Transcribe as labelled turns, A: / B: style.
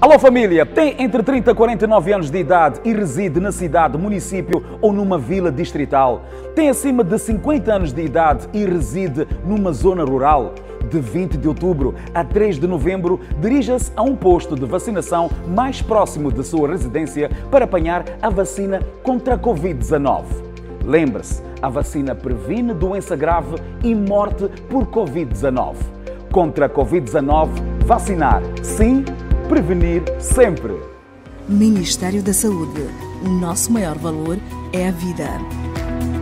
A: Alô família, tem entre 30 e 49 anos de idade e reside na cidade, município ou numa vila distrital? Tem acima de 50 anos de idade e reside numa zona rural? De 20 de outubro a 3 de novembro, dirija-se a um posto de vacinação mais próximo de sua residência para apanhar a vacina contra a Covid-19. Lembre-se, a vacina previne doença grave e morte por Covid-19. Contra a Covid-19, vacinar sim, prevenir sempre.
B: Ministério da Saúde. O nosso maior valor é a vida.